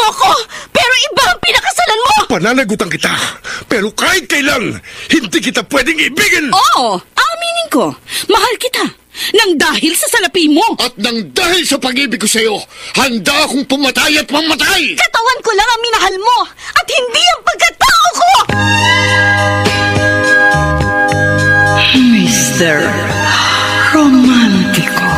ko, pero iba ang pinakasalan mo! Pananagutan kita, pero kahit kailan, hindi kita pwedeng ibigin! Oo, aminin ko, mahal kita. Nang dahil sa salapi mo. At nang dahil sa pag-ibig ko sa'yo, handa akong pumatay at mamatay! Katawan ko lang ang minahal mo, at hindi ang pagkatao ko! Mr. Romantiko.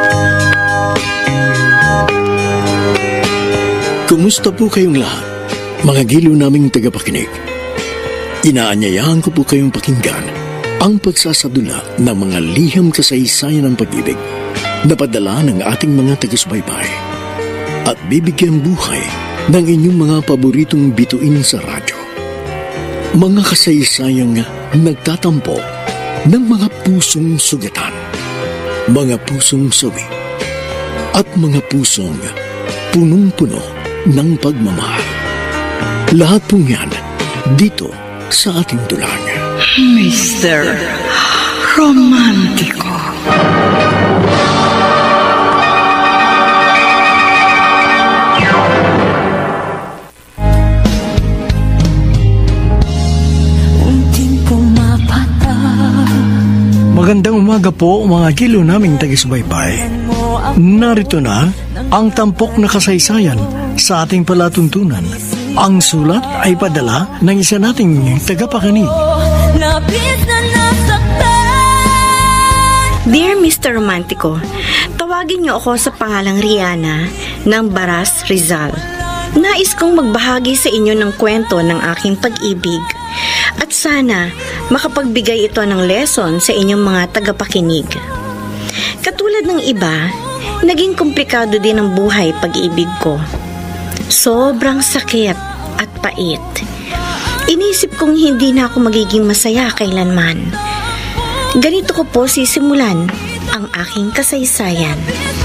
Kumusta po kayong lahat, mga giliw naming tagapakinig? Inaanyayahan ko po kayong pakinggan ang pagsasadula ng mga liham kasaysayan ng pag-ibig na padala ng ating mga taga-subaybay at bibigyan buhay ng inyong mga paboritong bituin sa radyo. Mga kasaysayang nagtatampo ng mga pusong sugatan, mga pusong sawi, at mga pusong punong-puno ng pagmamahal. Lahat pong yan dito sa ating dulang. Mr. Romantiko. Magandang umaga po mga kilo naming taga-subaybay. Narito na ang tampok na kasaysayan sa ating palatuntunan. Ang sulat ay padala ng isa nating tagapakinig. Labis na nasaktan. Dear Mr. Romantiko, tawagin niyo ako sa pangalang Rihanna ng Baras, Rizal. Nais kong magbahagi sa inyo ng kwento ng aking pag-ibig at sana makapagbigay ito ng lesson sa inyong mga tagapakinig. Katulad ng iba, naging komplikado din ang buhay pag-ibig ko. Sobrang sakit at pait. Inisip kong hindi na ako magiging masaya kailanman. Ganito ko po sisimulan ang aking kasaysayan.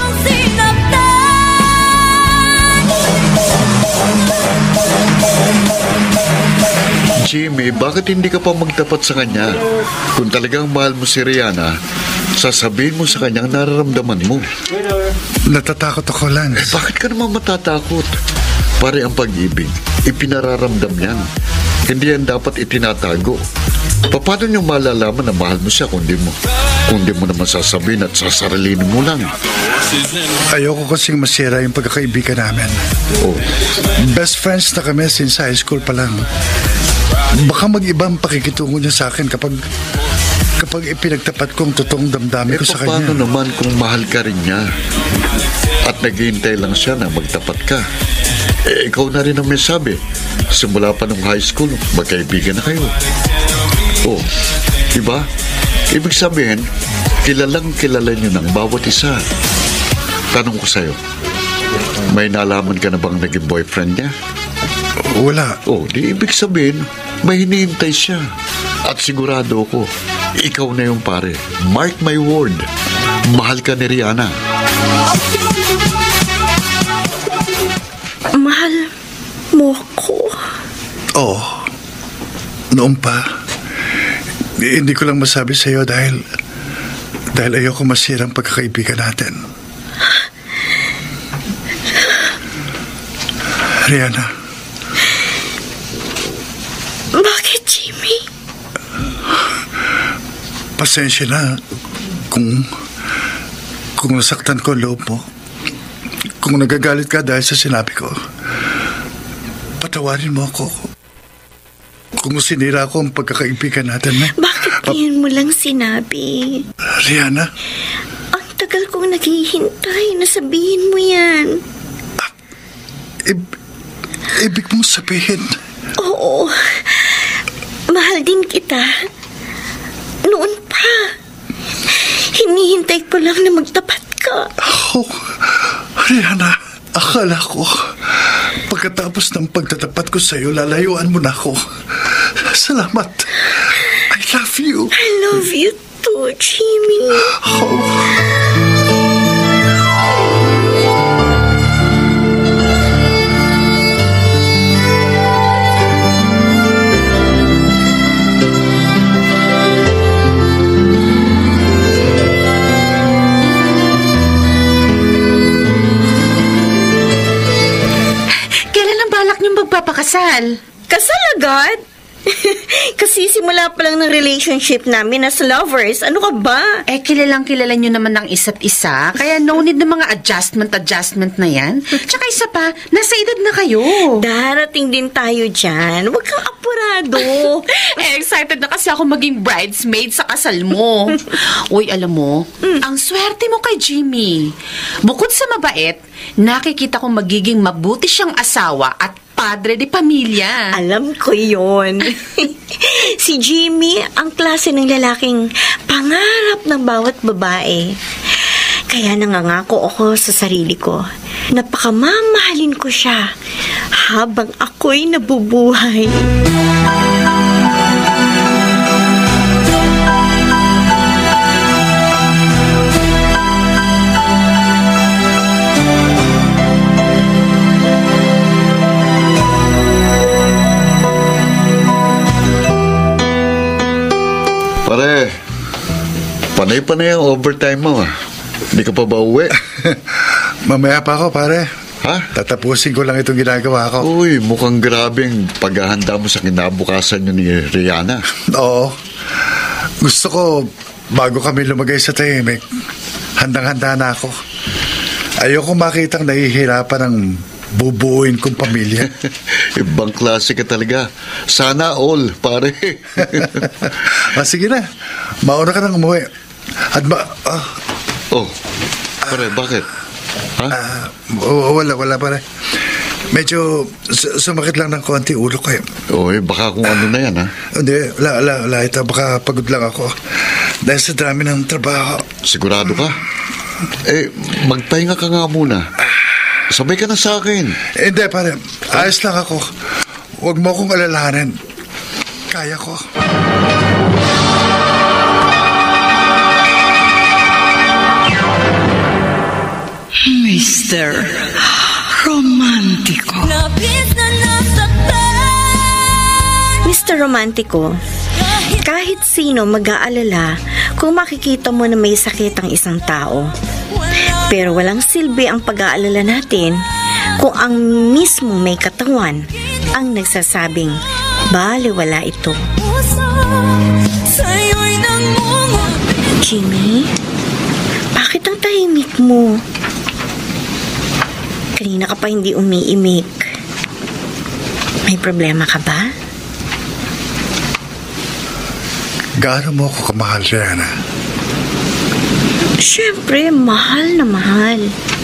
Jimmy, bakit hindi ka pa magtapat sa kanya? Kung talagang mahal mo si Rihanna, sasabihin mo sa kanya ang nararamdaman mo. Natatakot ako, Lance. Bakit ka naman matatakot? Pare, ang pag-ibig, ipinararamdam yan. Hindi yan dapat itinatago. Paano niyong malalaman na mahal mo siya kung di mo naman sasabihin at sasarilin mo lang? Ayoko kasing masira yung pagkakaibigan namin. Oh. Best friends na kami since high school pa lang. Baka mag-iba ang pakikitungo niya sa akin kapag ipinagtapat kong totoong damdamin ko sa kanya. Paano naman kung mahal ka rin niya at naghihintay lang siya na magtapat ka? Ikaw na rin ang may sabi. Simula pa nung high school, magkaibigan na kayo. Oh, diba? Ibig sabihin, kilalang kilala niyo ng bawat isa. Tanong ko sa'yo, may nalaman ka na bang naging boyfriend niya? Wala. Oh, di ibig sabihin, may hinihintay siya. At sigurado ako, ikaw na yung pare. Mark my word, mahal ka ni Rihanna. Mahal mo ako? Oo. Noon pa. Hindi ko lang masabi sa'yo dahil ayoko masirang pagkakaibigan natin. Rihanna. Bakit, Jimmy? Pasensya na kung nasaktan ko ang loob mo. Kung nagagalit ka dahil sa sinabi ko, patawarin mo ako. Kung sinira ko ang pagkakaibigan natin. Bakit ngayon mo lang sinabi? Rihanna? Ang tagal kong naghihintay na sabihin mo yan. Ibig mong sabihin? Oo. Mahal din kita. Noon pa. Hinihintay ko lang na magtapat ka. Oh, Rihanna, akala ko pagkatapos ng pagtatapat ko sa'yo, lalayuan mo na ako. Salamat. I love you. I love you too, Jimmy. magpakasal. Kasal agad? Kasi simula pa lang ng relationship namin as lovers. Ano ka ba? Kilalang kilala nyo naman ng isa't isa. Kaya no need ng mga adjustment na yan. Tsaka isa pa, nasa edad na kayo. Darating din tayo dyan. Huwag kang apurado. Excited na kasi ako maging bridesmaid sa kasal mo. Uy, alam mo, ang swerte mo kay Jimmy. Bukod sa mabait, nakikita kong magiging mabuti siyang asawa at padre de pamilya. Alam ko yon. Si Jimmy, ang klase ng lalaking pangarap ng bawat babae. Kaya nangangako ako sa sarili ko na pakamamahalin ko siya habang ako'y nabubuhay. Pare, panay-panay ang overtime mo. Hindi ka pa ba uwi? Mamaya pa ako, pare. Ha? Tatapusin ko lang itong ginagawa ko. Uy, mukhang grabing paghahanda mo sa kinabukasan nyo ni Rihanna. Oo. Gusto ko, bago kami lumagay sa tahimik, handang-handa na ako. Ayoko makitang nahihirapan ng bubuuin kong pamilya. Ibang klase ka talaga. Sana all, pare. Sige na. Mauna ka nang umuwi. At Oh, pare, bakit? Ha? Wala pare. Medyo sumakit lang ng konti ulo ko. Uy, baka kung ano na yan, ha? Hindi, wala. Ito, baka pagod lang ako. Dahil sa dami ng trabaho. Sigurado ka? Magpahinga ka nga muna. Sabay ka na sa akin. Hindi, pare. Ayos lang ako. Huwag mo akong alalahanin. Kaya ko. Mr. Romantiko. Labis na nasaktan. Mr. Romantiko, kahit sino mag-aalala kung makikita mo na may sakit ang isang tao. Pero walang silbi ang pag-aalala natin kung ang mismo may katawan ang nagsasabing baliwala ito. Jimmy, bakit ang tahimik mo? Kanina ka pa hindi umiimik. May problema ka ba? Gaano mo ako kamahal, Rihanna? Siyempre, mahal na mahal.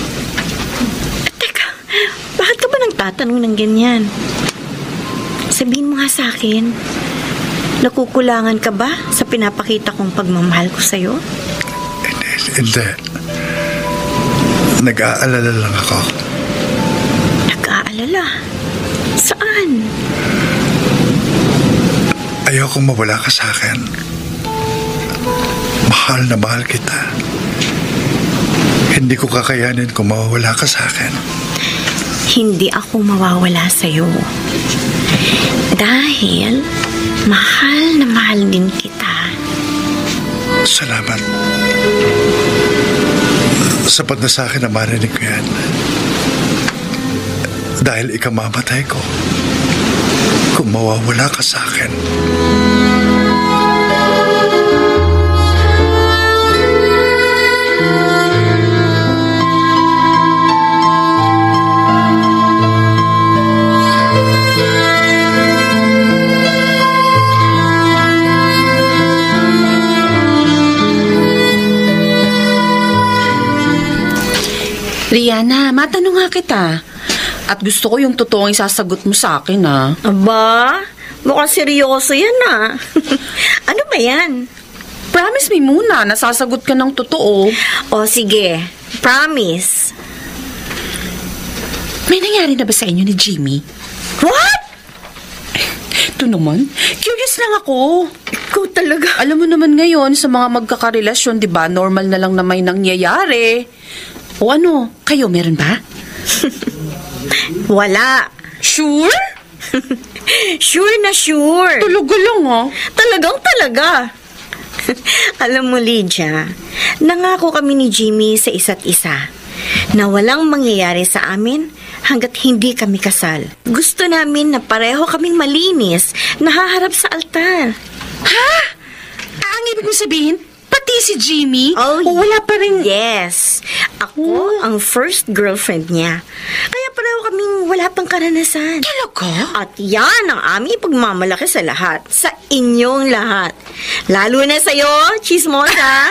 Teka, bakit ka ba nagtatanong ng ganyan? Sabihin mo nga sa akin, nakukulangan ka ba sa pinapakita kong pagmamahal ko sa'yo? Hindi. Nag-aalala lang ako. Nag-aalala? Saan? Ayokong mawala ka sa akin. Mahal na mahal kita. Hindi ko kakayanin kung mawawala ka sa akin. Hindi ako mawawala sa'yo. Dahil mahal na mahal din kita. Salamat. Sapat na sa akin na marinig ko yan. Dahil ikamamatay ko kung mawawala ka sa akin. Rihanna, matanong nga kita. At gusto ko yung totoong isasagot mo sa akin, ha? Aba, mukhang seryoso yan, ah. Ano ba yan? Promise me muna, nasasagot ka ng totoo. O sige, promise. May nangyari na ba sa inyo ni Jimmy? What? Ito naman, curious lang ako. Ikaw talaga. Alam mo naman ngayon, sa mga magkakarelasyon, di ba, normal na lang na may nangyayari. O ano, kayo meron ba? Wala. Sure? Sure na sure. Talaga lang, ha? Talagang talaga. Alam mo, Lydia, nangako kami ni Jimmy sa isa't isa na walang mangyayari sa amin hanggat hindi kami kasal. Gusto namin na pareho kaming malinis, nahaharap sa altar. Ha? Ang ibig mo sabihin, pati si Jimmy? Oh, o wala pa rin... Yes. Ako ang first girlfriend niya. Kaya pareho kaming wala pang karanasan. Talaga? At yan ang aming pagmamalaki sa lahat. Sa inyong lahat. Lalo na sa'yo, chismosa.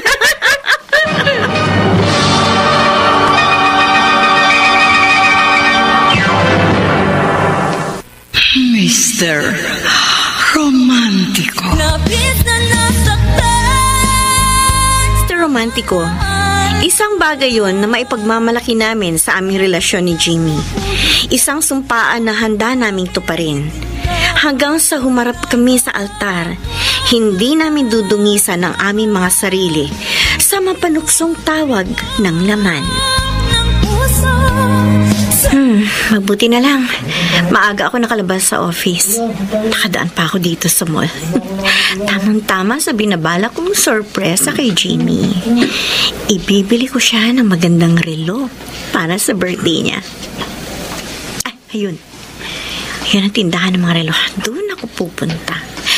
Mr. Romantiko. Labis na nasaktan. Mr. Romantiko, isang bagay yon na maipagmamalaki namin sa aming relasyon ni Jimmy. Isang sumpaan na handa naming tuparin. Hanggang sa humarap kami sa altar, hindi namin dudungisan ang aming mga sarili sa mapanuksong tawag ng laman. Mabuti na lang. Maaga ako nakalabas sa office. Nakadaan pa ako dito sa mall. Tamang-tama sa binabala kong sorpresa kay Jimmy. Ibibili ko siya ng magandang relo para sa birthday niya. Ay, ayun. Yun ang tindahan ng mga relo. Doon ako pupunta.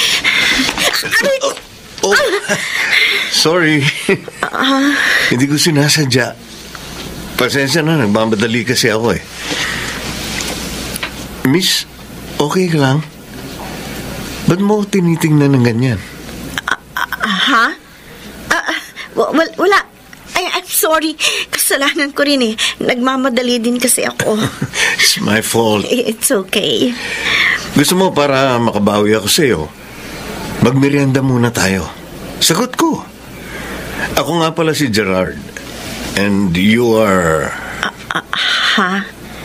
Sorry. Hindi ko sinasadya. Pasensya na, nagmamadali kasi ako eh. Miss, okay ka lang? Ba't mo tinitingnan ng ganyan? Ha? Wala. I'm sorry. Kasalanan ko rin eh. Nagmamadali din kasi ako. It's my fault. It's okay. Gusto mo para makabawi ako sa'yo, magmerienda muna tayo. Sagot ko. Ako nga pala si Gerard. And you are... Ha?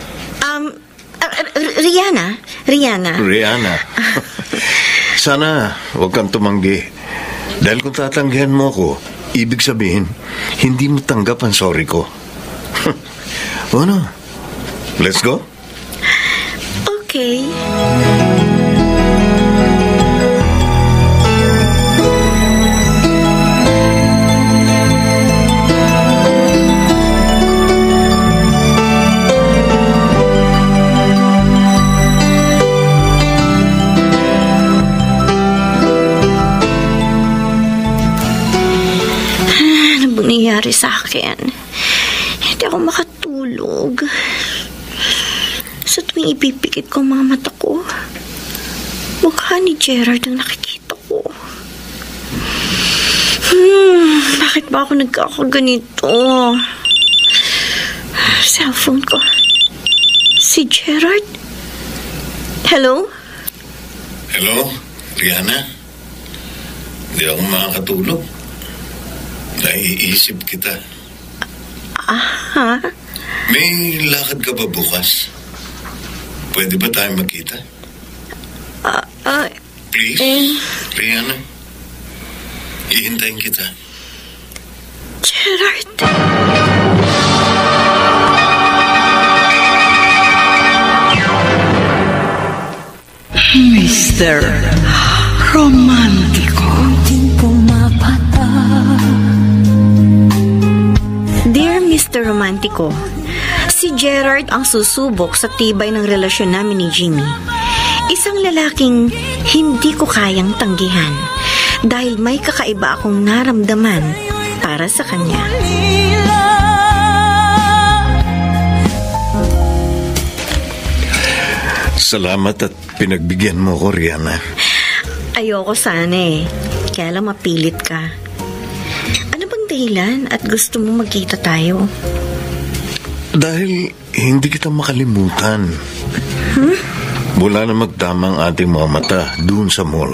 Rihanna. Rihanna. Sana huwag kang tumanggi. Dahil kung tatanggihan mo ko, ibig sabihin, hindi mo tanggap ang sorry ko. Ano? Let's go? Okay. Nangyari sa akin. Hindi ako makatulog. Sa tuwing ipipikit ko ang mga mata ko, mukha ni Gerard ang nakikita ko. Bakit ba ako nagkakaganito? Cellphone ko. Si Gerard? Hello? Hello, Rihanna? Hindi ako makakatulog. Naiisip kita. Ha? May lakad ka ba bukas? Pwede ba tayo magkita? Please, Rihanna. Ihintayin kita. Gerard. Mr. Romantiko. Dear Mr. Romantiko, si Gerard ang susubok sa tibay ng relasyon namin ni Jimmy. Isang lalaking hindi ko kayang tanggihan dahil may kakaiba akong naramdaman para sa kanya. Salamat at pinagbigyan mo ko, Rihanna. Ayoko sana eh. Kaya lang mapilit ka. Ano bang dahilan at gusto mo magkita tayo? Dahil hindi kita makalimutan. Mula na magtama ang ating mga mata doon sa mall.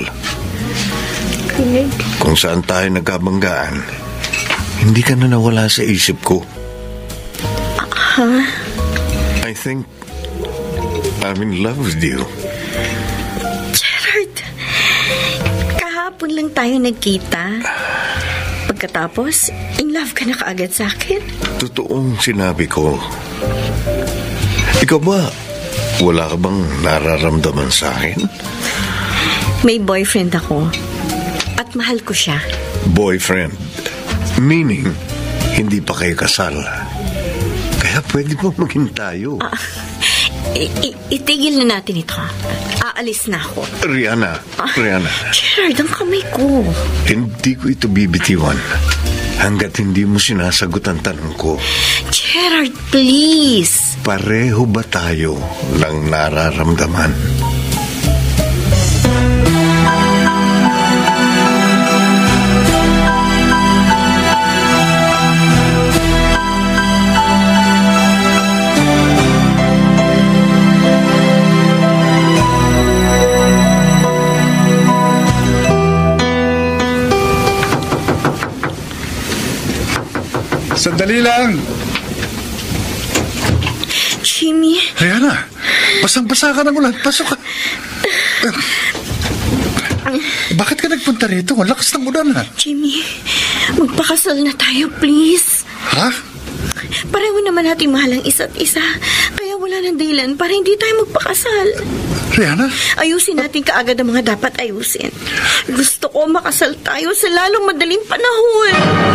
Kung saan tayo nagkabanggaan, hindi ka na nawala sa isip ko. I think I'm in love with you. Gerard, kahapon lang tayo nagkita. Pagkatapos, in love ka na kaagad sa akin? Totoong sinabi ko. Ikaw ba, wala ka bang nararamdaman sa akin? May boyfriend ako. At mahal ko siya. Boyfriend? Meaning, hindi pa kayo kasal. Kaya Kaya pwede pa maging tayo. Itigil na natin ito. Aalis na ako. Rihanna. Gerard, ang kamay ko. Hindi ko ito bibitiwan hanggat hindi mo sinasagot ang tanong ko. Gerard, please. Pareho ba tayo ng nararamdaman? Sandali lang. Jimmy. Rihanna, basang-basa ka ng ulan. Pasok ka. Bakit ka nagpunta rito? Ang lakas ng ulan, ha? Jimmy, magpakasal na tayo, please. Ha? Pareho naman natin mahal ang isa't isa. Kaya wala nang dahilan para hindi tayo magpakasal. Rihanna? Ayusin natin kaagad ang mga dapat ayusin. Gusto ko makasal tayo sa lalong madaling panahon.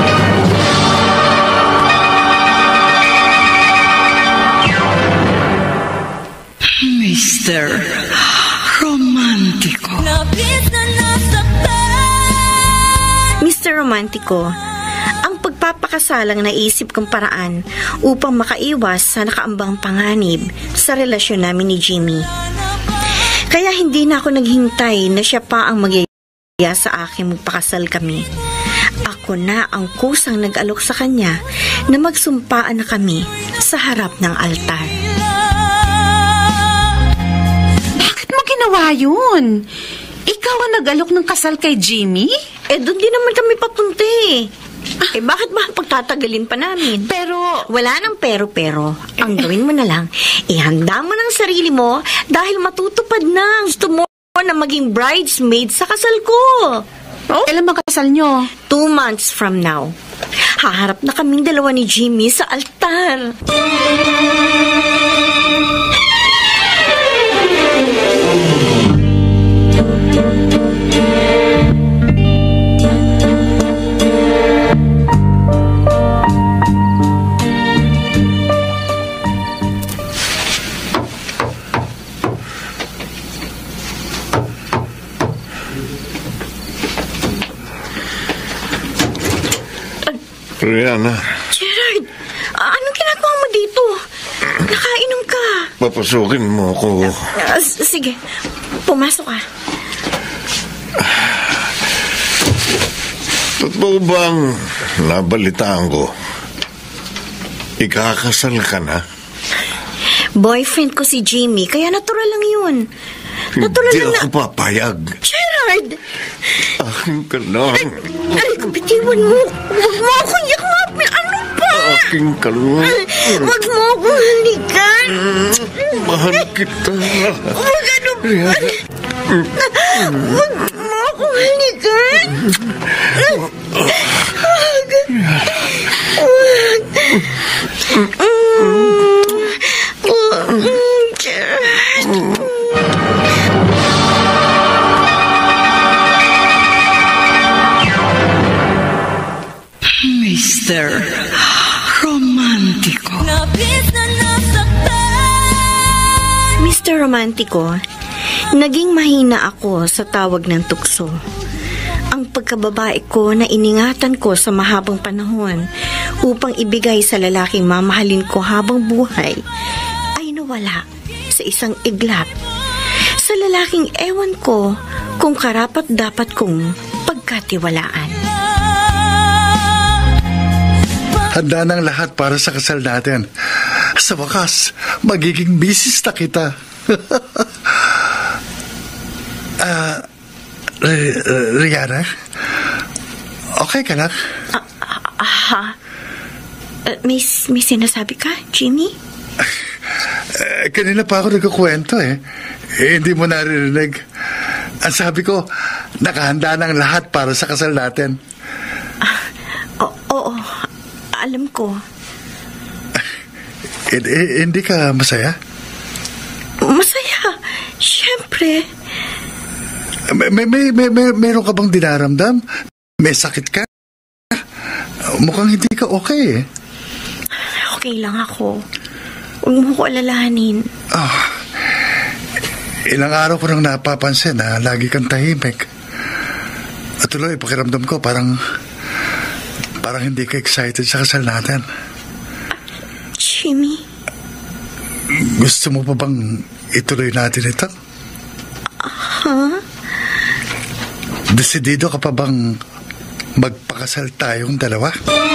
Mr. Romantiko. Labis na nasaktan. Mr. Romantiko, ang pagpapakasalang naisip kong paraan upang makaiwas sa nakaambang panganib sa relasyon namin ni Jimmy. Kaya hindi na ako naghintay na siya pa ang magyaya sa akin magpakasal kami. Ako na ang kusang nag-alok sa kanya na magsumpaan na kami sa harap ng altar. Ginawa yun? Ikaw ang nag-alok ng kasal kay Jimmy? Doon din naman kami papunta bakit ba pagtatagalin pa namin? Pero... Wala nang pero-pero. Ang gawin mo na lang, ihanda mo ng sarili mo dahil matutupad na. Gusto mo na maging bridesmaid sa kasal ko. Oh? Kailan ba kasal nyo? 2 months from now. Haharap na kaming dalawa ni Jimmy sa altar. Rihanna. Gerard, anong ginagawa mo dito? Nakainom ka. Papasukin mo ako. Sige, pumasok ka. Totoo bang nabalitaan ko? Ikakasal ka na? Boyfriend ko si Jimmy, kaya natural lang yun. Natural Hindi lang ako papayag. Gerard! Akin ka lang. Aray ko, bitiwan mo. Huwag mo akong yakapin. Ano pa? Akin ka lang. Huwag mo akong halikan. Mahal kita. Huwag ano pa. Huwag mo akong halikan. Gerard. Mr. Romantiko. Labis na nasaktan. Mr. Romantiko, naging mahina ako sa tawag ng tukso. Ang pagkababae ko na iningatan ko sa mahabang panahon upang ibigay sa lalaking mamahalin ko habang buhay ay nawala sa isang iglap. Sa lalaking ewan ko kung karapat dapat kong pagkatiwalaan. Handa ng lahat para sa kasal natin. Sa wakas, magiging misis na kita. Rihanna? Okay ka lang? May sinasabi ka, Jimmy? Kanina pa ako nagkukwento hindi mo naririnig. Ang sabi ko, nakahanda ng lahat para sa kasal natin. Oo, alam ko. Hindi ka masaya? Masaya, syempre. Meron ka bang dinaramdam? May sakit ka? Mukhang hindi ka okay. Okay lang ako. Huwag mo ko alalahanin. Ilang araw ko nang napapansin na lagi kang tahimik. At tuloy, pakiramdam ko parang hindi ka excited sa kasal natin. Jimmy? Gusto mo pa bang ituloy natin ito? Desidido ka pa bang magpakasal tayong dalawa?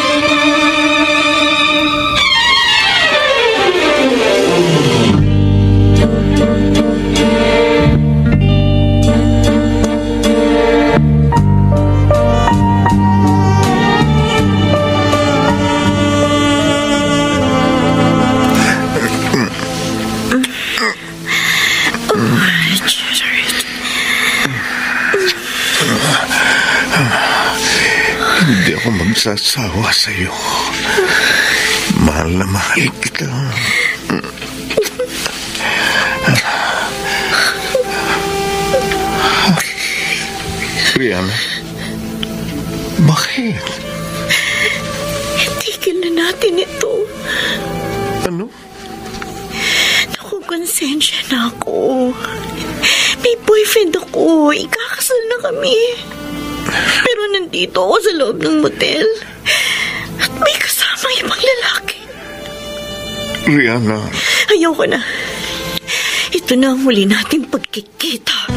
Hindi ako magsasawa sa iyo. Mahal na mahal kita. Rihanna, bakit? Tigil na natin ito. Ano? Naku, konsensya na ako. May boyfriend ako. Ikakasal na kami. Pero nandito ako sa loob ng motel. At may kasama ibang lalaki. Rihanna. Ayoko na. Ito na ang huli nating pagkikita.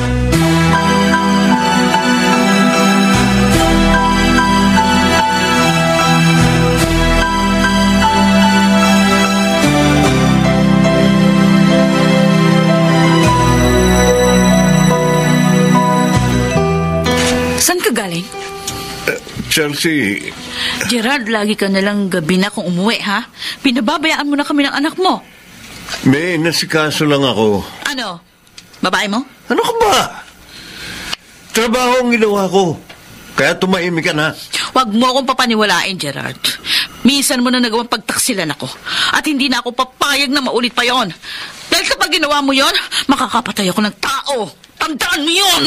Saan ka galing? Chelsea. Gerard, lagi ka nalang gabi na kung umuwi, ha? Pinababayaan mo na kami ng anak mo. May nasikaso lang ako. Ano? Babae mo? Ano ka ba? Trabaho ang ginawa ko. Kaya tumahimik ka na. Huwag mo akong papaniwalain, Gerard. Minsan mo na nagawang pagtaksilan ako. At hindi na ako papayag na maulit pa yon. Dahil kapag ginawa mo yon, makakapatay ako ng tao. Tandaan mo yun!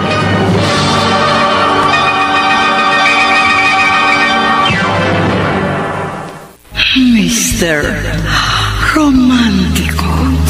Mr. Romantiko.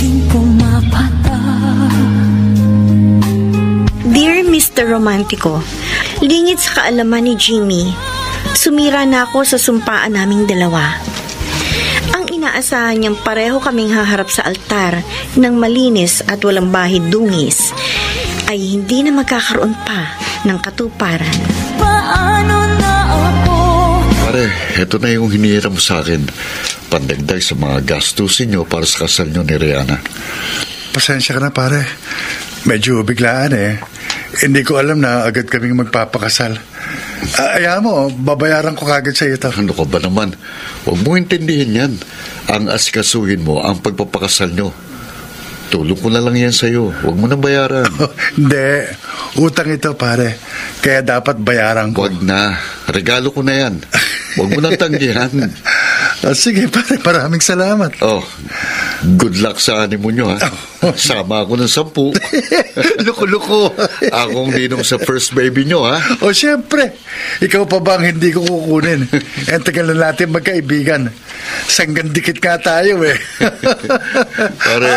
Dear Mr. Romantiko, lingid sa kaalaman ni Jimmy, sumira na ako sa sumpaan naming dalawa. Ang inaasahan niyang pareho kaming haharap sa altar ng malinis at walang bahid dungis ay hindi na magkakaroon pa ng katuparan. Paano na ako? Pare, eto na yung hinihiram mo sa akin. Pandagdag sa mga gastusin nyo para sa kasal nyo ni Rihanna. Pasensya ka na, pare. Medyo biglaan eh. Hindi ko alam na agad kaming magpapakasal. Ayaw mo, babayaran ko kagad sa iyo ito. Ano ka ba naman? Huwag mo intindihin yan. Ang asikasuhin mo ang pagpapakasal nyo. Tulong ko na lang yan sa'yo. Huwag mo na bayaran. Hindi. Utang ito, pare. Kaya dapat bayaran ko. Huwag na. Regalo ko na yan. Huwag mo nang tanggihan. Sige, pare. Maraming salamat. Oh, good luck sa honeymoon nyo, ha? Sama ako ng 10. Luko-luko. Akong ninong sa first baby nyo, ha? O, syempre. Ikaw pa ba ang hindi ko kukunin? Tagal na natin magkaibigan. Sanggang dikit nga tayo, eh. Pare.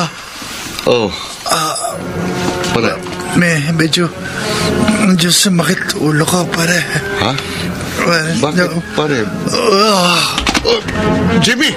Pare. Medyo sumakit ulo ko, pare. Ha? Bakit, pare? Jimmy!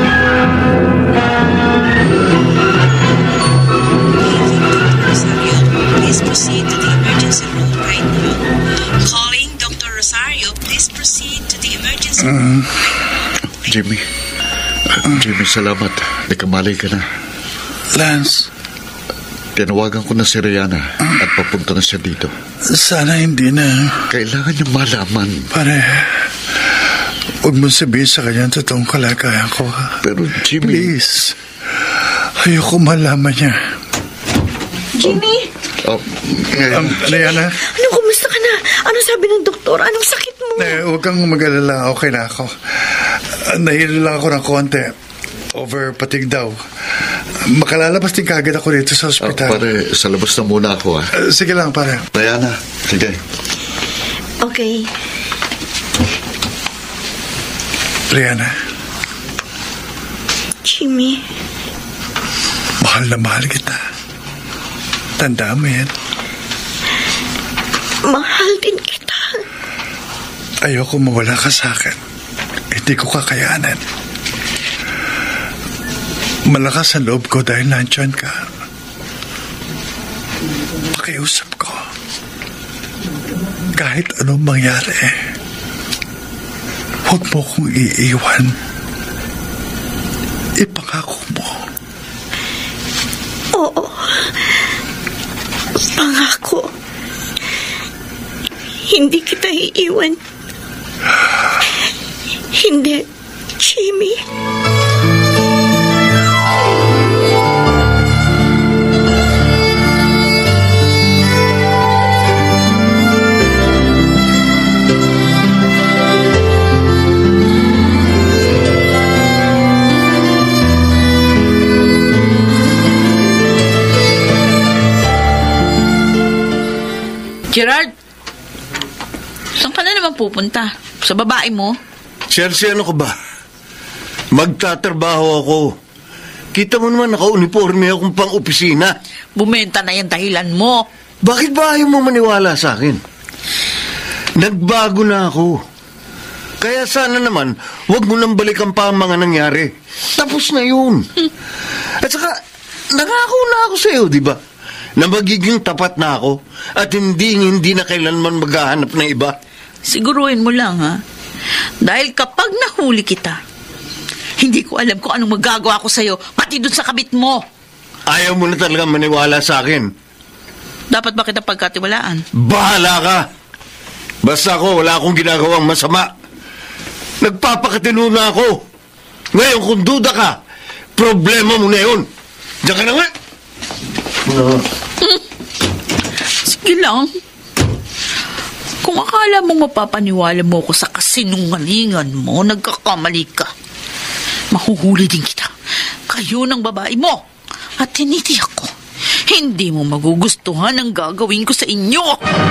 Please proceed to the emergency room right now. Calling Dr. Rosario, please proceed to the emergency room right now. Jimmy. Jimmy, salamat. Nagkamalay ka na. Lance. Tinawagan ko na si Rihanna at papunta na siya dito. Sana hindi na. Kailangan niya malaman. Pare, huwag mo sabihin sa kanya ang totoong kalagayan ko. Pero Jimmy... Please. Ayoko malaman niya. Jimmy? Rihanna? Ano, kumusta ka na? Ano sabi ng doktor? Anong sakit mo? Huwag kang mag-alala. Okay na ako. Nahilo lang ako ng konti. Overpatig daw. Makalalabas din kagad ako dito sa ospital. Pare, sa labas na muna ako, ha? Sige lang, pare. Rihanna, sige. Okay. Rihanna, Jimmy. Mahal na mahal kita. Tandaan mo yan. Mahal din kita. Ayoko mawala ka sa akin. Hindi ko kakayanan. Malakas ang loob ko dahil nandyan ka. Pakiusap ko. Kahit anong mangyari, huwag mo kong iiwan. Ipangako mo. Oo. Pangako. Hindi kita iiwan. Hindi, Jimmy. Gerard, saan ka na naman pupunta? Sa babae mo? Chelsea, ano ka ba? Magtatrabaho ako. Kita mo naman naka-uniforme akong pang-opisina. Bumenta na yung dahilan mo. Bakit ba ayaw mo maniwala sa akin? Nagbago na ako. Kaya sana naman, huwag mo nang balikan pa ang mga nangyari. Tapos na yun. At saka, nangako na ako sa iyo, di ba? Na magiging tapat na ako at hindi na kailanman maghahanap ng iba. Siguruhin mo lang, ha? Dahil kapag nahuli kita, hindi ko alam kung anong magagawa ko sa'yo, pati dun sa kabit mo. Ayaw mo na talaga maniwala sa akin. Dapat ba kita pagkatiwalaan? Bahala ka! Basta ako, wala akong ginagawang masama. Nagpapakatino na ako. Ngayon, kung duda ka, problema mo na yun. Diyan ka na nga. Sige lang. Kung akala mo mapapaniwala mo ko sa kasinungalingan mo, nagkakamali ka. Mahuhuli din kita. Kayo ng babae mo. At tinitiyak ko, hindi mo magugustuhan ang gagawin ko sa inyo.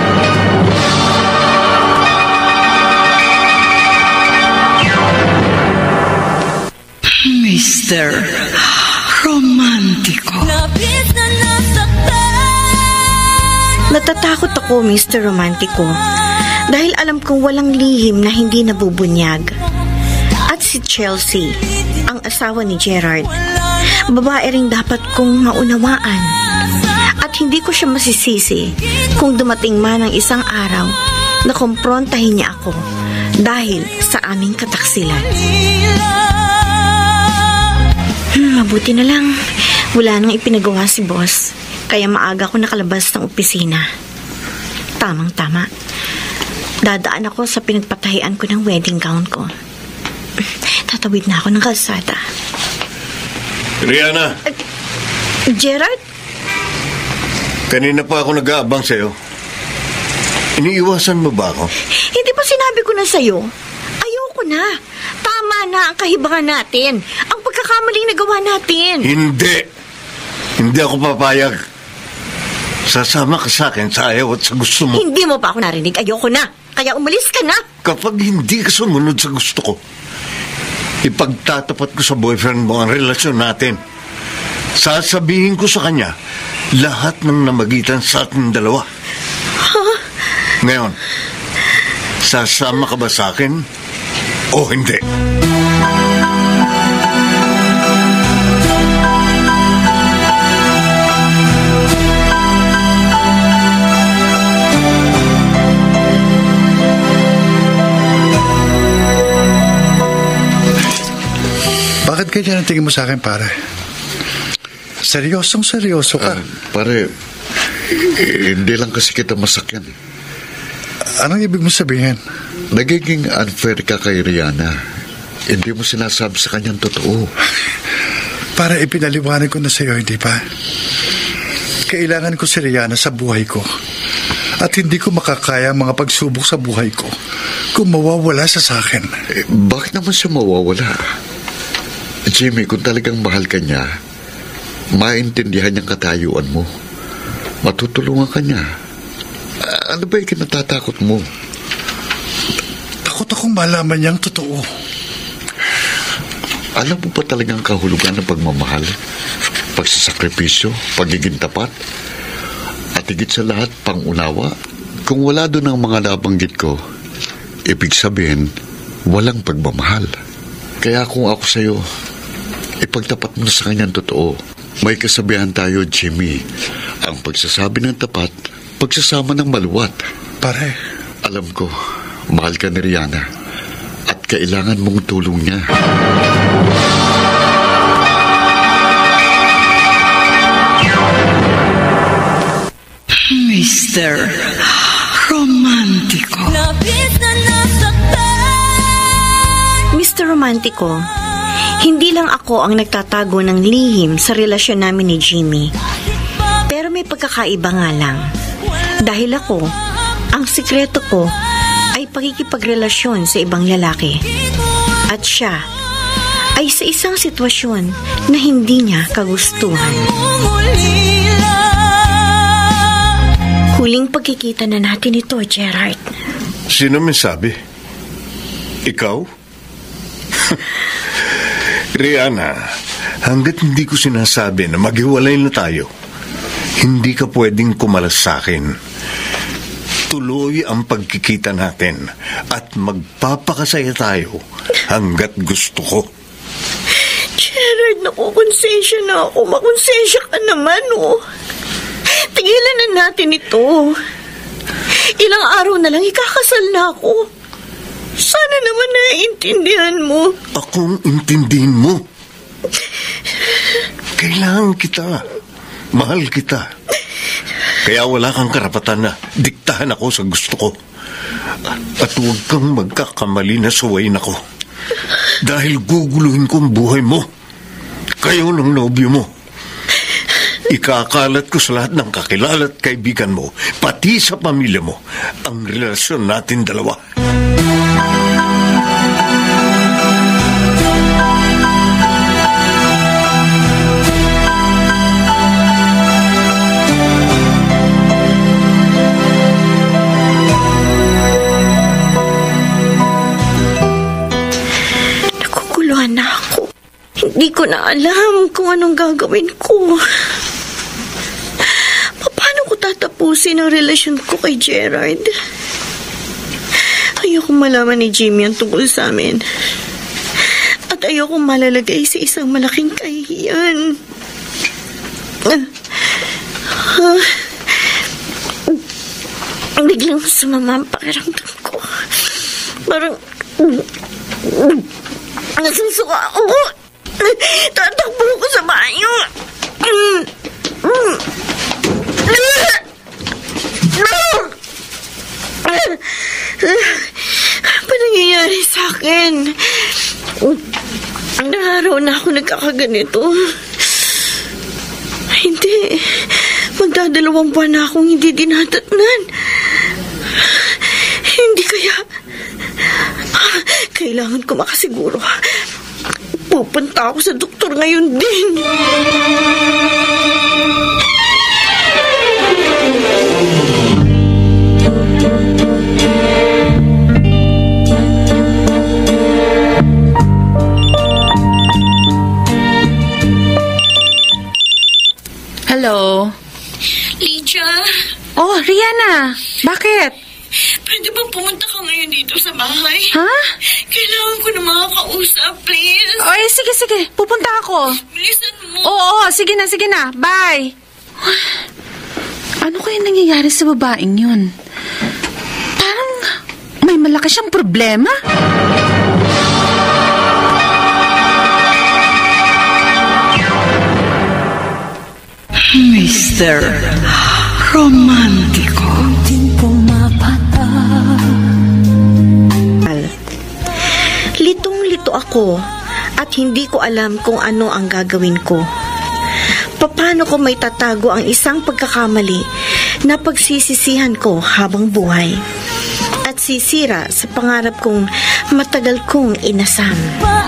Mr. Romantiko. Labis na nasaktan. Natatakot ako, Mr. Romantiko. Dahil alam kong walang lihim na hindi nabubunyag. At si Chelsea, ang asawa ni Gerard, babae ring dapat kong maunawaan. At hindi ko siya masisisi kung dumating man ang isang araw na kumprontahin niya ako dahil sa aming kataksilan. Mabuti na lang, wala nang ipinagawa si boss, kaya maaga ko nakalabas ng opisina. Tamang-tama. Dadaan ako sa pinagpatahian ko ng wedding gown ko. Tatawid na ako ng kalsada. Rihanna! Gerard? Kanina pa ako nag-aabang sa'yo. Iniiwasan mo ba ako? Hindi ba sinabi ko na sa'yo? Ayoko na. Tama na ang kahibangan natin. Ang pagkakamaling nagawa natin. Hindi. Hindi ako papayag. Sasama ka sa akin sa ayaw at sa gusto mo. Hindi mo pa ako narinig. Ayoko na. Kaya umalis ka na. Kapag hindi ka sumunod sa gusto ko, ipagtatapat ko sa boyfriend mo ang relasyon natin. Sasabihin ko sa kanya lahat ng namagitan sa ating dalawa. Huh? Ngayon, sasama ka ba sa akin o hindi? Bakit ganyan ang tingin mo sa akin, pare? Seryosong-seryoso ka. Pare, hindi lang kasi kita masakyan. Anong ibig mo sabihin? Nagiging unfair ka kay Rihanna. Hindi mo sinasabi sa kanyang totoo. Para ipinaliwanag ko na sa iyo, hindi ba? Kailangan ko si Rihanna sa buhay ko. At hindi ko makakaya ang mga pagsubok sa buhay ko kung mawawala sa akin. Bakit naman siya mawawala? Jimmy, kung talagang mahal ka niya, maintindihan niyang katayuan mo. Matutulungan ka niya. Ano ba yung kinatatakot mo? Takot akong malaman niyang totoo. Alam mo ba talagang kahulugan ng pagmamahal? Pagsasakripisyo, pagiging tapat, at higit sa lahat, pangunawa. Kung wala doon ang mga nabanggit ko, ibig sabihin, walang pagmamahal. Kaya kung ako sa'yo, ipagtapat mo na sa kanyang totoo. May kasabihan tayo, Jimmy. Ang pagsasabi ng tapat, pagsasama ng maluwat. Pare, alam ko, mahal ka ni Rihanna at kailangan mong tulong niya. Mr. Romantiko. Labis na nasaktan. Mr. Romantiko, hindi lang ako ang nagtatago ng lihim sa relasyon namin ni Jimmy. Pero may pagkakaiba nga lang. Dahil ako, ang sikreto ko ay pagkikipagrelasyon sa ibang lalaki. At siya ay sa isang sitwasyon na hindi niya kagustuhan. Huling pagkikita na natin ito, Gerard. Sino may sabi? Ikaw? Rihanna, hanggat hindi ko sinasabi na maghiwalay na tayo, hindi ka pwedeng kumalas sa akin. Tuloy ang pagkikita natin at magpapakasaya tayo hanggat gusto ko. Gerard, nakukonsensya na ako. Makonsensya ka naman, oh. Tigilan na natin ito. Ilang araw na lang ikakasal na ako. Sana naman naiintindihan mo. Akong intindihin mo. Kailangan kita. Mahal kita. Kaya wala kang karapatan na diktahan ako sa gusto ko. At huwag kang magkakamali na suwayin ako. Dahil guguluhin ko ang buhay mo. Kayo ng nobyo mo. Ikakalat ko sa lahat ng kakilala at kaibigan mo, pati sa pamilya mo, ang relasyon natin dalawa. Nakukuluhan na ako. Hindi ko na alam kung anong gagawin ko. Tatapusin ang relasyon ko kay Gerard. Ayoko malaman ni Jimmy ang tungkol sa amin. At ayoko malalagay sa isang malaking kahihiyan. Biglang sumama ang pakiramdam ko. Parang nasusuka ako. Tatakbo ko sa banyo. Ano nangyayari sa akin? Ilang araw na ako nagkakaganito. Hindi. Magdadalawang buwan na akong hindi dinatatnan. Hindi kaya. Kailangan ko makasiguro. Pupunta ako sa doktor ngayon din. Hello? Lydia? Oh, Rihanna. Bakit? Pwede bang pumunta ka ngayon dito sa bahay? Ha? Kailangan ko na makakausap, please. Ay, sige. Pupunta ako. Bilisan mo. Oo, sige na. Bye. Ano kaya nangyayari sa babaeng yun? Parang may malaki siyang problema. Mr. Romantiko. Litong-lito ako at hindi ko alam kung ano ang gagawin ko. Paano ko may tatago ang isang pagkakamali na pagsisisihan ko habang buhay at sisira sa pangarap kong matagal kong inasam.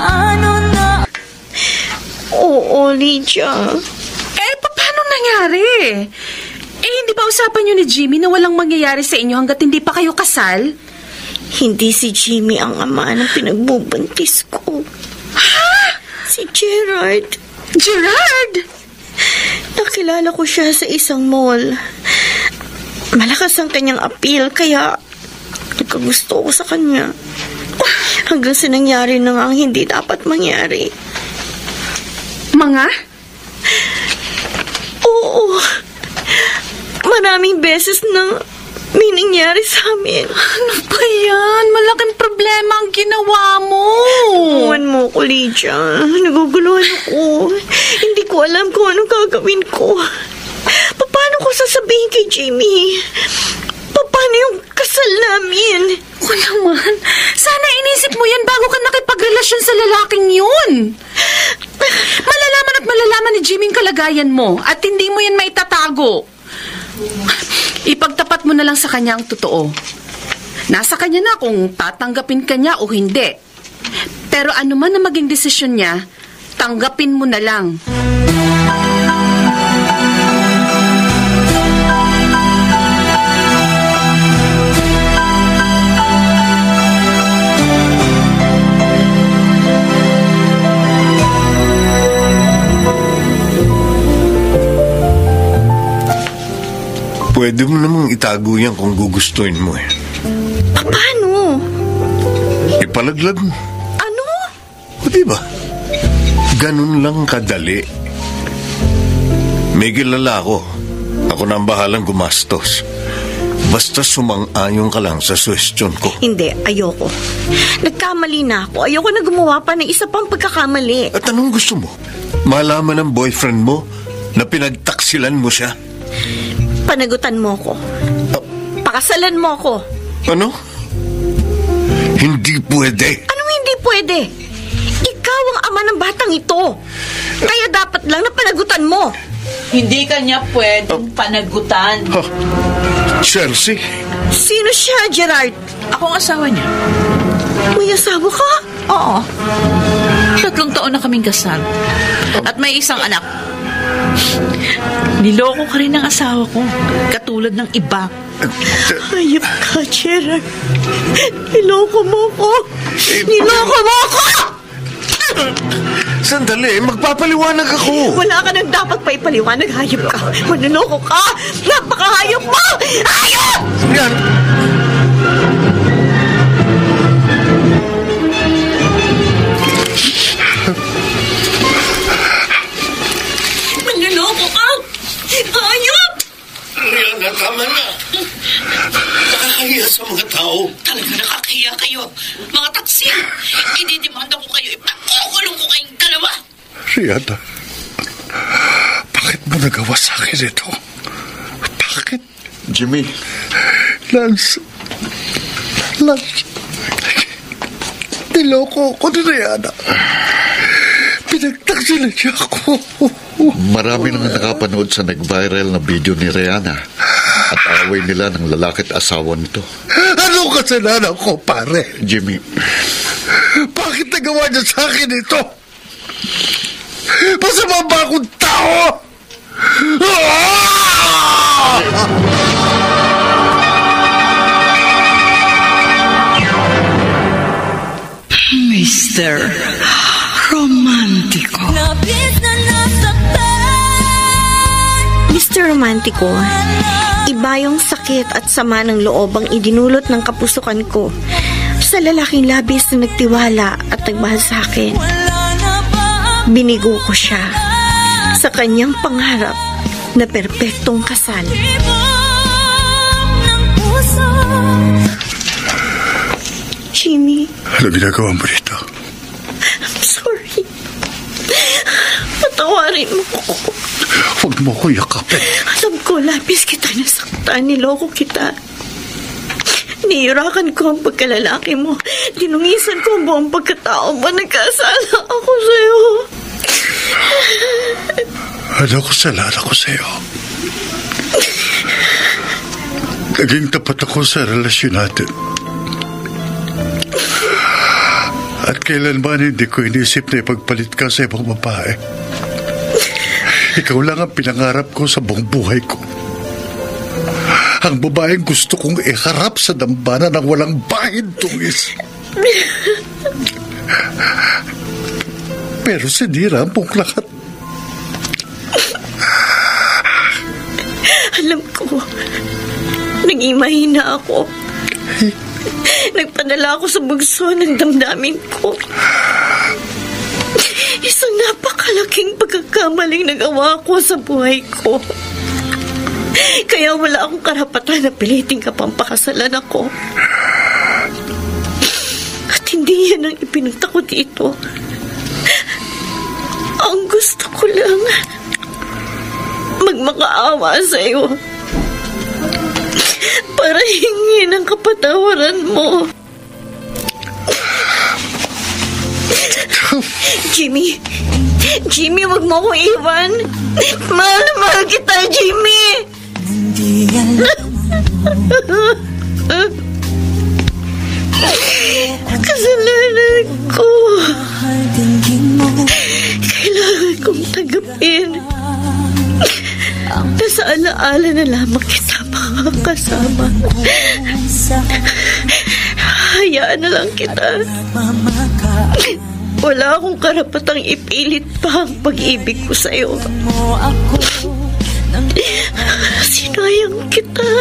Oo, Lydia. Paano nangyari? Hindi ba usapan niyo ni Jimmy na walang mangyayari sa inyo hanggat hindi pa kayo kasal? Hindi si Jimmy ang ama ng pinagbubuntis ko. Ha? Si Gerard. Gerard! Nakilala ko siya sa isang mall. Malakas ang kanyang appeal, kaya nagkagusto ko sa kanya. Hanggang sa nangyari na nga ang hindi dapat mangyari. Mga? Oo. Maraming beses nang may nangyari sa amin. Ano ba yan? Malaking problema ang ginawa mo. Tuwan mo ko, Lydia. Naguguluhan ako. Hindi ko alam kung anong gagawin ko. Paano ko sasabihin kay Jimmy? Paano yung kasal namin? O naman, sana inisip mo yan bago ka nakipagrelasyon sa lalaking yun. Malalaman at malalaman ni Jimmy ang kalagayan mo at hindi mo yan maitatago. Ipagtapat mo na lang sa kanya ang totoo. Nasa kanya na kung tatanggapin ka niya o hindi. Pero ano man na maging desisyon niya, tanggapin mo na lang. Pwede mo namang itago yan kung gugustuhin mo eh. Paano? Ipalaglag mo. Ano? O diba? Ganun lang kadali. May kilala ako. Ako na ang bahalang gumastos. Basta sumang-ayon ka lang sa suwestyon ko. Hindi, ayoko. Nagkamali na ako. Ayoko na gumawa pa ng isa pang pagkakamali. At anong gusto mo? Malaman ng boyfriend mo na pinagtaksilan mo siya? Panagutan mo ko. Pakasalan mo ko. Ano? Hindi pwede. Anong hindi pwede? Ikaw ang ama ng batang ito. Kaya dapat lang na panagutan mo. Hindi kanya pwedeng panagutan. Chelsea? Sino siya, Gerard? Ako ang asawa niya. May asawa ka? Oo. 3 taon na kaming kasal. At may isang anak. Niloko ka rin ng asawa ko. Katulad ng iba. Hayop ka, Gerard. Niloko mo ko. Niloko mo ko! Sandali, magpapaliwanag ako. Wala ka nang dapat pa ipaliwanag. Hayop ka. Manunoko ka. Napakahayop mo! Hayop! Yan. Manloloko ka! Hayop! Rihanna, tama na. Nakakahiya sa mga tao. Talaga nakakahiya kayo. Mga taksil, ididimanda ko kayo. Ipakukulong ko kayong dalawa. Rihanna, bakit mo nagawa sa akin ito? Bakit? Jimmy. Lance, niloko ko ni Rihanna. Pinagtaksilan niya ako. Marami nang nakapanood sa nag-viral na video ni Rihanna at away nila ng lalaki at asawa nito. Ano kasalanan ko, pare? Jimmy. Bakit nagawa niya sa akin ito? Masama ba akong tao? Mr. Romantiko. Mr. Romantiko, iba yung sakit at sama ng loob ang idinulot ng kapusukan ko sa lalaking labis na nagtiwala at nagmahal sa akin. Binigo ko siya sa kanyang pangarap na perpektong kasal. Jimmy. Ano ginagawa mo dito? I'm sorry. Patawarin mo ko. Huwag mo ko yakapin. Alam ko, Labis, kita nasaktan. Niloko kita. Nihirakan ko ang pagkalalaki mo. Dinungisan ko ang buong pagkatao mo. Nagkasala ako sa'yo. Ano kasalanan ko sa'yo? Naging tapat ako sa relasyon natin. At kailanman hindi ko inisip na ipagpalit ka sa ibang babae. Ikaw lang ang pinangarap ko sa buong buhay ko. Ang babaeng gusto kong iharap sa dambana ng walang bahid tungis. Pero sinira ang pong lahat. Alam ko, nag-imahina ako. Nagpadala ako sa bugso ng damdamin ko. Isang napakalaking pagkakamaling nagawa ko sa buhay ko. Kaya wala akong karapatan na piliting kapampakasalan ako. At hindi yan ang ipinunta ko dito. Ang gusto ko lang magmakaawa sa'yo para hingin ang kapatawaran mo. Jimmy, wag mo ko iwan. Mahal na mahal kita, Jimmy. Kasalanan ko. Kailangan kong tanggapin. Nasa alaala na lamang kita makakasama. Hayaan na lang kita. Wala akong karapatang ipilit pa ang pag-ibig ko sa'yo. Sinayang kita.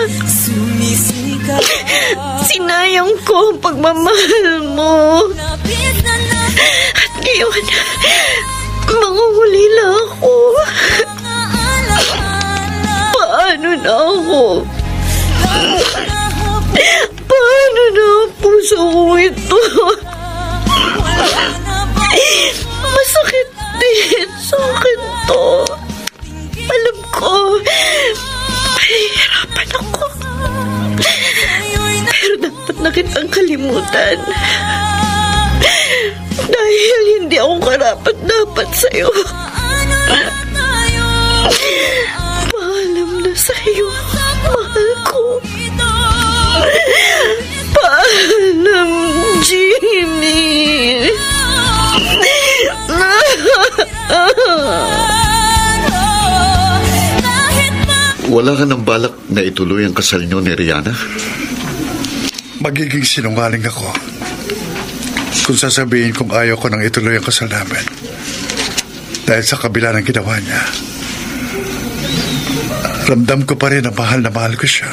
Sinayang ko ang pagmamahal mo. At ngayon, mangungulila ako. Paano na ako? Paano na ang puso ko ito? Masakit din sa akin to. Alam ko, mahihirapan ako. Pero dapat na kitang kalimutan. Dahil hindi ako karapat-dapat sa'yo. Paalam na sa'yo, mahal ko. Paalam, Jimmy. Wala ka ng balak na ituloy ang kasal niyo ni Rihanna? Magiging sinungaling ako kung sasabihin kong ayaw ko nang ituloy ang kasal namin. Dahil sa kabila ng ginawa niya, ramdam ko pa rin na mahal ko siya.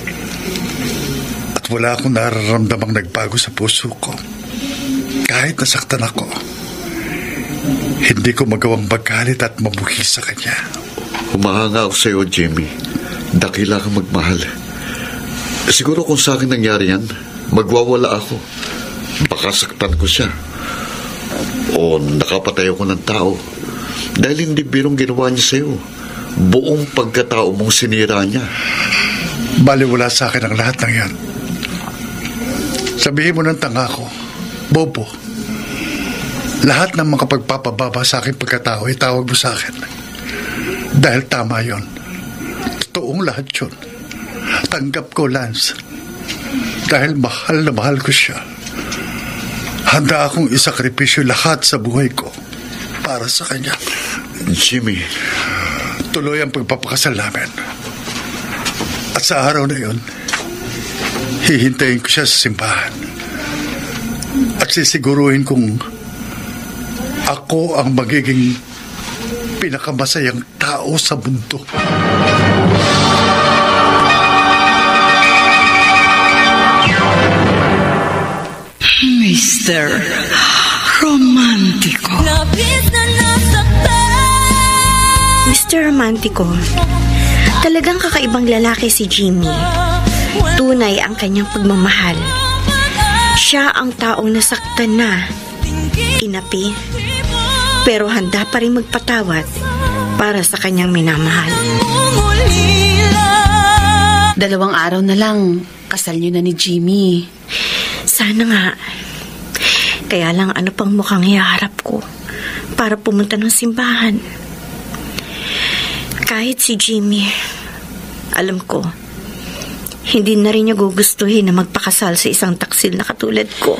At wala akong nararamdamang nagbago sa puso ko. Kahit nasaktan ako, hindi ko magawang magalit at mabuhi sa kanya. Humahanga ako sa iyo, Jimmy. Dakila kang magmahal. Siguro kung sa akin nangyari yan, magwawala ako. Baka saktan ko siya. O nakapatay ako ng tao. Dahil hindi birong ginawa niya sa iyo. Buong pagkatao mong sinira niya. Baliwala sa akin ang lahat ng yan. Sabihin mo ng tanga ko, Bobo, lahat ng mga pagpapababa sa aking pagkatao itawag mo sa akin. Dahil tama yon. Totoong lahat yun. Tanggap ko, Lance. Dahil mahal na mahal ko siya. Handa akong isakripisyo lahat sa buhay ko para sa kanya. Jimmy, tuloy ang pagpapakasal namin. At sa araw na yun, hihintayin ko siya sa simbahan. At sisiguruhin kong ako ang magiging pinakamasayang tao sa mundo. Mr. Romantiko. Mr. Romantiko, talagang kakaibang lalaki si Jimmy. Tunay ang kanyang pagmamahal. Siya ang taong nasaktan na, inapi, pero handa pa rin magpatawad para sa kanyang minamahal. 2 araw na lang, kasal niyo na ni Jimmy. Sana nga. Kaya lang ano pang mukhang iharap ko para pumunta ng simbahan. Kahit si Jimmy, alam ko, hindi na rin niya gugustuhin na magpakasal sa isang taksil na katulad ko.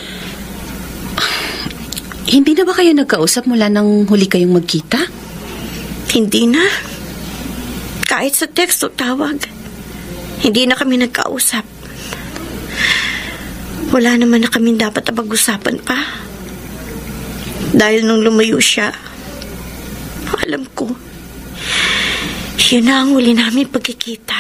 Hindi na ba kayo nagkausap mula nang huli kayong magkita? Hindi na. Kahit sa text o tawag, hindi na kami nagkausap. Wala naman na kami dapat na pag-usapan pa. Dahil nung lumayo siya, alam ko, yun na ang huli namin pagkikita.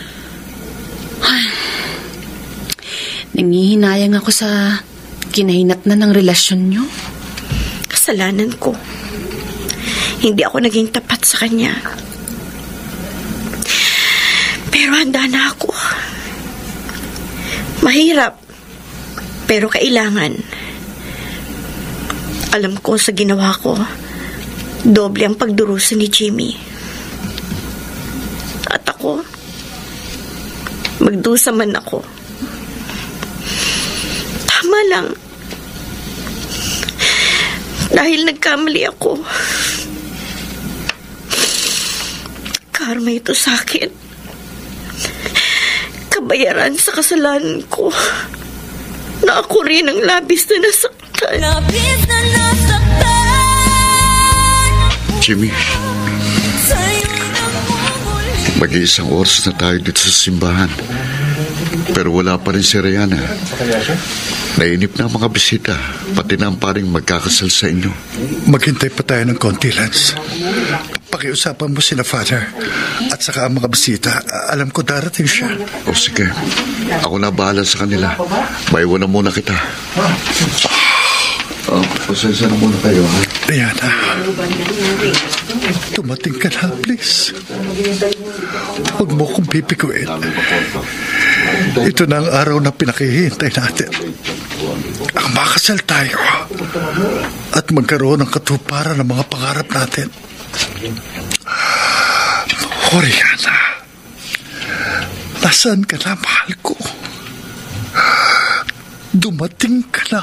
Nangihinayang ako sa kinahinatnan ng relasyon niyo. Kasalanan ko. Hindi ako naging tapat sa kanya. Pero handa na ako. Mahirap, pero kailangan. Alam ko sa ginawa ko, doble ang pagdurusa ni Jimmy. At ako, magdusa man ako. Tama lang. Dahil nagkamali ako. Karma ito sa akin. Kabayaran sa kasalanan ko na ako rin ang labis na nasaktan. Labis na nasaktan. Jimmy, mag-iisang oras na tayo dito sa simbahan. Pero wala pa rin si Rihanna. Nainip na ang mga bisita, pati na ang paring magkakasal sa inyo. Maghintay pa tayo ng konti, Lance. Pakiusapan mo sina Father at saka ang mga bisita. Alam ko darating siya. O sige, ako na bahala sa kanila. Maiwan na muna kita. Pasensya na muna kayo, ha? Rihanna, tumating ka na, please. Huwag mo kong pipikuin. Ito na ang araw na pinakihintay natin. Ang makasal tayo at magkaroon ng katuparan ng mga pangarap natin. Oh, Rihanna, nasaan ka na, mahal ko? Dumating ka na.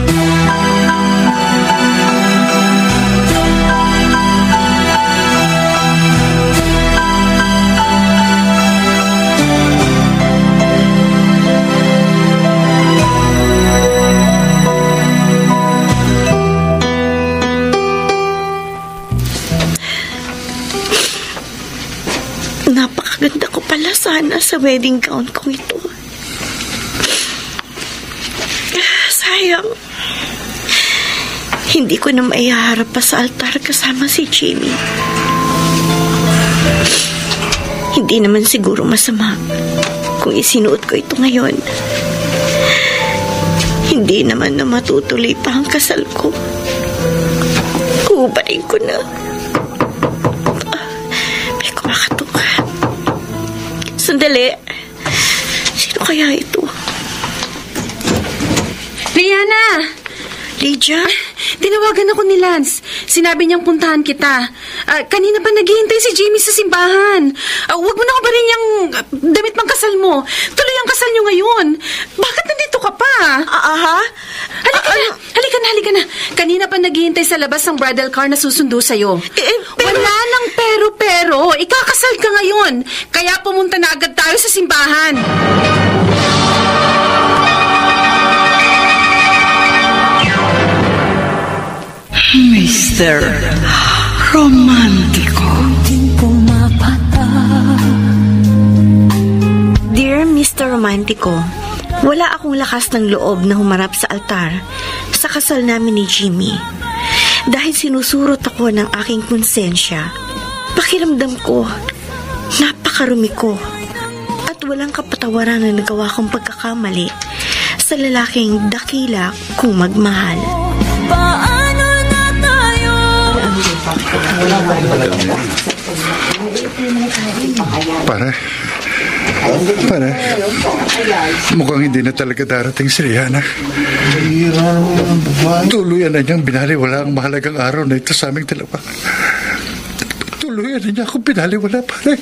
Napakaganda ko pala sana sa wedding gown kong ito. Sayang, hindi ko na maiharap pa sa altar kasama si Jimmy. Hindi naman siguro masama kung isinuot ko ito ngayon. Hindi naman na matutuloy pa ang kasal ko. Hubarin ko na. May kumakatok. Sandali. Sino kaya ito? Rihanna! Lydia? Tinawagan ako ni Lance. Sinabi niyang puntahan kita. Kanina pa naghihintay si Jimmy sa simbahan. Huwag mo na ko ba rin yung damit pang kasal mo? Tuloy ang kasal niyo ngayon. Bakit nandito ka pa? Halika na. Kanina pa naghihintay sa labas ng bridal car na susundo sa'yo. Wala lang pero. Ikakasal ka ngayon. Kaya pumunta na agad tayo sa simbahan. Mr. Romantiko. Dear Mr. Romantiko, wala akong lakas ng loob na humarap sa altar sa kasal namin ni Jimmy. Dahil sinusurot ako ng aking konsensya, pakiramdam ko, napakarumi ko, at walang kapatawaran na nagawa kong pagkakamali sa lalaking dakila kong magmahal. Pare, mukhang hindi na talaga darating si Rihanna. Tuluyan na niyang binaliwala ang mahalagang araw na ito sa aming dalawa. Tuluyan na niya akong binaliwala, pare.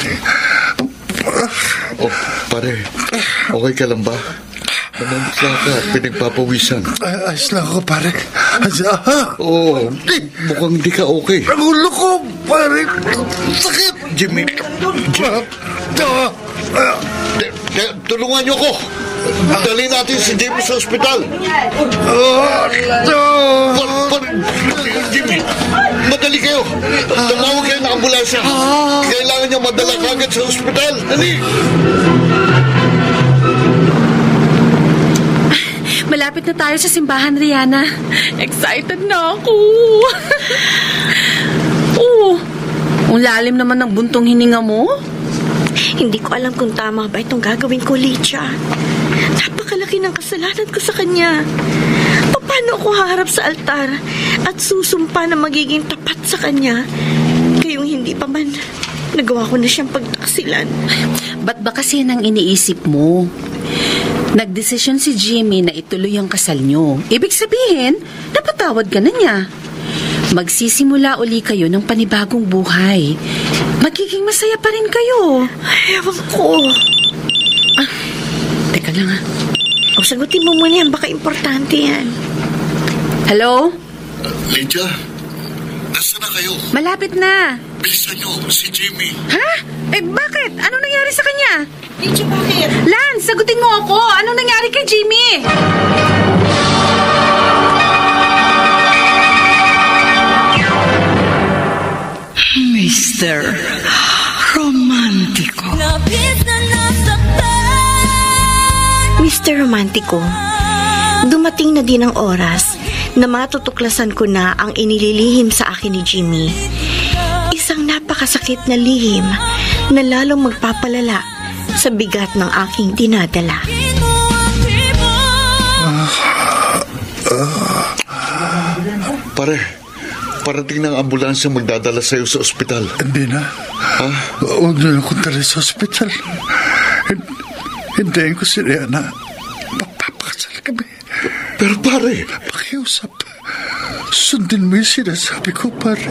Oh, pare, okay ka lang ba? Namamutla ka at pinagpapawisan. Ayos lang ako, pare. Oo, mukhang hindi ka okay. Ang ulo ko, pare. Sakit. Jimmy. Tulungan niyo ko. Dali natin si Jimmy sa ospital. Jimmy, madali kayo. Tumawag kayo ng ambulansya. Kailangan niya madala kagad sa ospital. Dali. malapit na tayo sa simbahan, Rihanna. Excited na ako. Ang lalim naman ng buntong hininga mo. Hindi ko alam kung tama ba itong gagawin ko, Lydia. Napakalaki ng kasalanan ko sa kanya. Paano ako haharap sa altar at susumpa na magiging tapat sa kanya? Kayong hindi pa man nagawa ko na siyang pagtaksilan. Ba't ba kasi nang iniisip mo? Nagdesisyon si Jimmy na ituloy ang kasal nyo. Ibig sabihin, napatawad ka na niya. Magsisimula uli kayo ng panibagong buhay. Magiging masaya pa rin kayo. Ewan ko. Teka lang ha. O, sagutin mo muna yan. Baka importante yan. Hello? Lydia, nasa na kayo? Malapit na. Bilisan nyo, si Jimmy. Ha? Bakit? Anong nangyari sa kanya? Lydia, bakit? Lance, sagutin mo ako. Anong nangyari kay Jimmy? Mr. Romantiko. Mr. Romantiko, dumating na din ang oras na matutuklasan ko na ang inililihim sa akin ni Jimmy. Isang napakasakit na lihim na lalong magpapalala sa bigat ng aking dinadala. Parating ng ambulansya magdadala sa'yo sa ospital. Hindi na. Ha? Huwag na lang kong tali sa ospital. Hintayin ko si Rihanna. Magpapakasal kami. Pero pare, pakiusap. Sundin mo yung sinasabi ko, pare.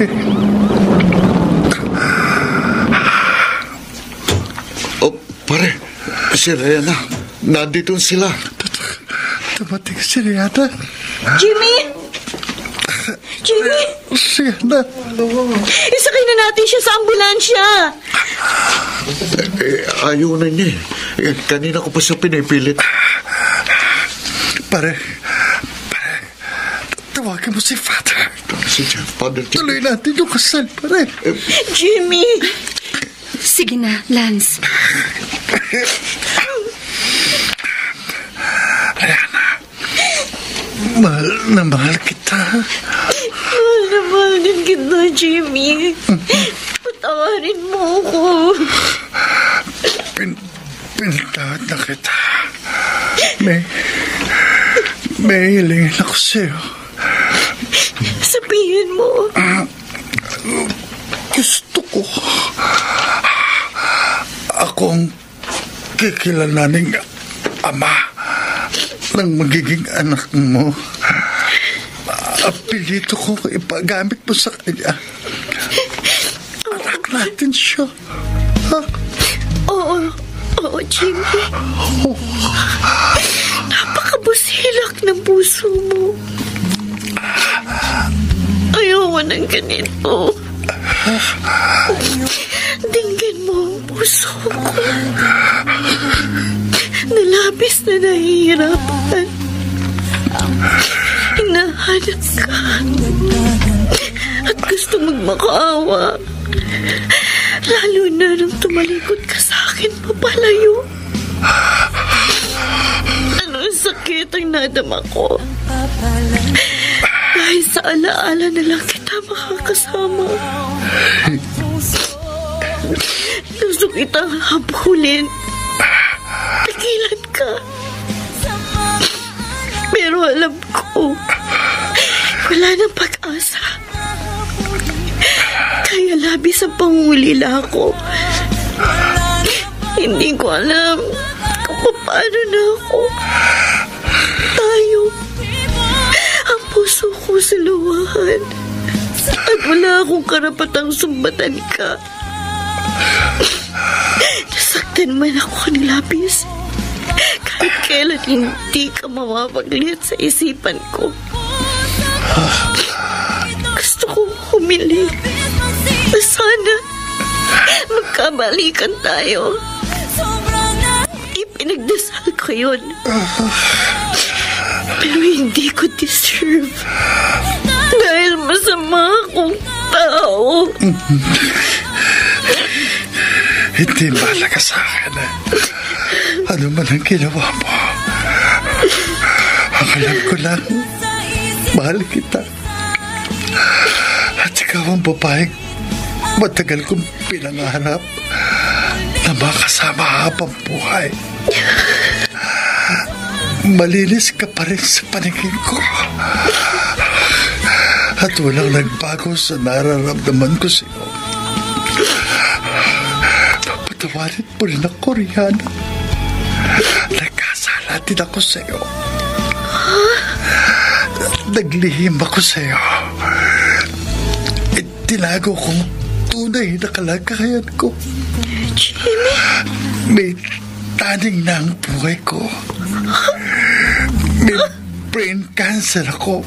Oh, pare, si Rihanna, nandito sila. Dumating si Rihanna. Jimmy! Jimmy! Rihanna! Isakay na natin siya sa ambulansya! Ayaw na niya eh. Kanina ko pa siya pinipilit. Pare, tawagin mo si Father. Father, tuloy natin yung kasal, pare. Jimmy! Sige na, Lance. Rihanna, mahal na mahal kita. Mahal na mahal din kita, Jimmy. Patawarin mo ako. Pinatawad na kita. May hilingin ako sa'yo. Sabihin mo. Gusto ko akong kikilalaning ama ng magiging anak mo. Apelyido ko ipagamit mo sa kanya. Anak natin siya. Ha? Oo, Jimmy. Napakabusilak ng puso mo. Ayaw ng ganito. Dinggan mo ang puso ko. Nalabis na nahihirapan. Hinahanap ka. At gusto magmakaawa. Lalo na nung tumalikod ka sa akin papalayo. Anong sakit ang nadama ko. Dahil sa alaala na lang kita makakasama. Gusto kitang habulin. Pigilan ka. Pero alam ko, wala nang pag-asa. Kaya labis ang pangulila ko. Hindi ko alam kung paano na ako. Tayo. Ang puso ko sa luwahan. At wala akong karapatang sumbatan ka. Nasaktan man ako ni Labis. Kahit kailan hindi ka mawawaglit sa isipan ko. Gusto kong humiling na sana magkabalikan tayo. Ipinagdasal ko yun. Pero hindi ko deserve. Dahil masama akong tao. Hindi mahalaga sa akin. Ano man ang ginawa mo. Ang alam ko lang, mahal kita. At ikaw ang babaeng matagal kong pinangarap na makasama habang buhay. Malinis ka pa rin sa paningin ko. At walang nagbago sa nararamdaman ko sa'yo. Papatawarin mo rin ako, Rihanna. Nagkasala din ako sa'yo. Naglihim ako sa'yo. Tinago kong tunay na kalagayan ko. Jimmy? May taning na ang buhay ko. May brain cancer ako.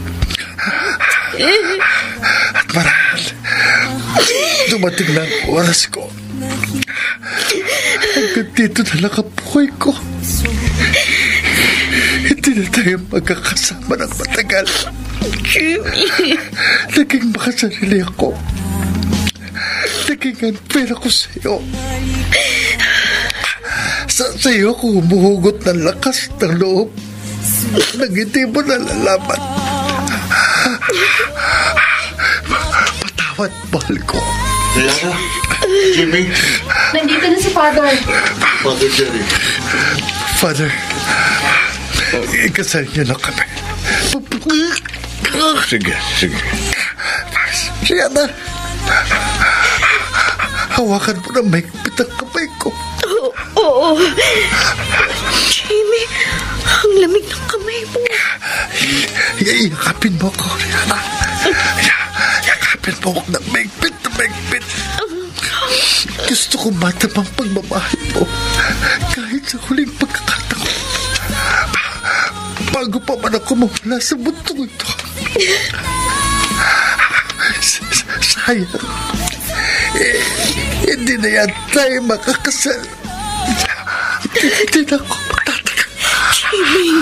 At marahil, dumating na ang oras ko. Hanggang dito na lang ang buhay ko. Hindi na tayo magkakasama ng matagal. Jimmy! Naging makasarili ako. Naging unfair ako sa'yo. Sa'yo ako humuhugot ng lakas ng loob nang hindi mo nalalaman. Patawad, mahal ko. Diana, Jimmy. Nandito na si Father. Father Jerry. Father, ikasal niyo na kami. Sige. Rihanna, hawakan mo na mahigpit ang kamay ko. Oo. Jimmy, ang lamig ng kamay mo. Yakapin mo ko, Rihanna. Yakapin mo ko na mahigpit na mahigpit. Gusto ko matamang pagmamahal mo kahit sa huling pagkakataon. Bago pa man ako mawala sa mundo ito. Sayang. Hindi na yan tayo makakasal. Hindi na ako magtatagal. Jimmy.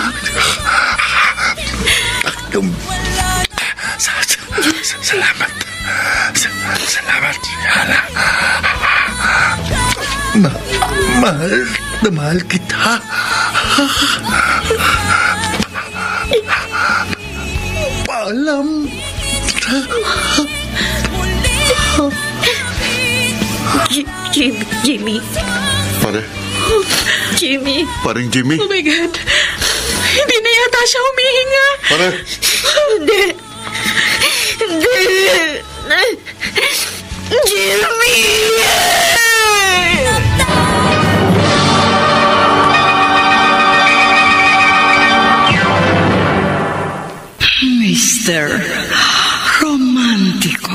Salamat. Salamat, Yana. Mahal kita. Paalam. Jimmy. Pare. Jimmy. Paring Jimmy. Oh my God. Hindi na yata siya humihinga. Pare. Hindi. Jimmy! Mr. Romantiko.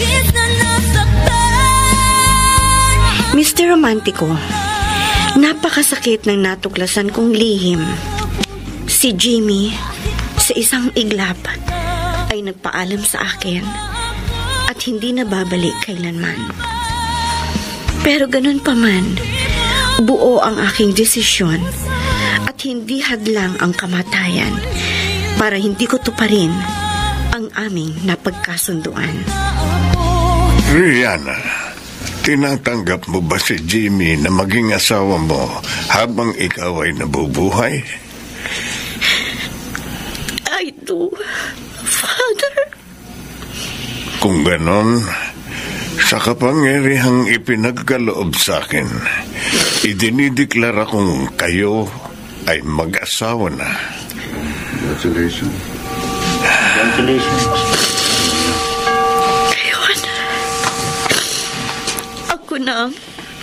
Mr. Romantiko, napakasakit ng natuklasan kong lihim. Si Jimmy, sa isang iglap, ay nagpaalam sa akin at hindi na babalik kailanman. Pero ganun pa man, buo ang aking desisyon at hindi hadlang ang kamatayan para hindi ko tuparin ang aming napagkasunduan. Rihanna, tinatanggap mo ba si Jimmy na maging asawa mo habang ikaw ay nabubuhay? I do, Father. Kung ganon, sa kapangyarihang ipinagkaloob sa akin, idinideklara kong kayo ay mag-asawa na. Congratulations. Ayun. Ako na